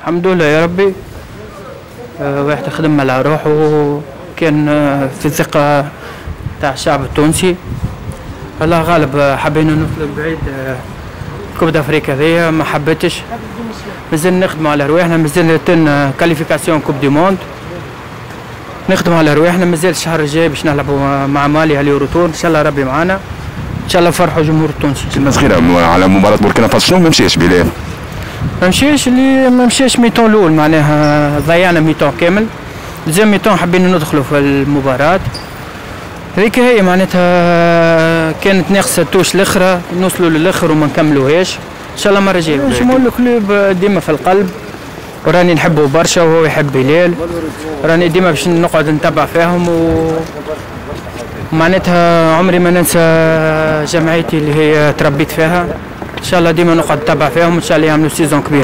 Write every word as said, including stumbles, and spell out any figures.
الحمد لله يا ربي. آه، واحد خدم على روحه وكان آه، في الثقة تاع الشعب التونسي. الله غالب. آه، حبينا نوصلوا بعيد. آه، كوب دافريكا هذيا ما حبيتش، مازال نخدموا على رواحنا، مازال تن كاليفيكاسيون كوب دي موند، نخدموا على رواحنا. مازال الشهر الجاي باش نلعبوا مع مالي على اليوروتور، ان شاء الله ربي معانا، ان شاء الله نفرحوا الجمهور التونسي. كلمة صغيرة على مباراة بوركينا فاسو، شنو ما مشيش بلال؟ ما مشيش اللي ما مشيش ميتون الاول، معناها ضيعنا ميتون كامل. زين ميتون حبينا ندخلوا في المباراة هذيك، هي معناتها كانت ناقصة توش الاخرى، نوصلوا للاخر وما نكملوهاش. ان شاء الله المرة الجاية. جمهور الكلوب ديما في القلب، وراني نحبه برشا وهو يحب بلال، راني ديما باش نقعد نتبع فيهم و معناتها عمري ما ننسى جمعيتي اللي هي تربيت فيها. ان شاء الله ديما نقعد نتبع فيهم، ان شاء الله يعملوا سيزون كبير.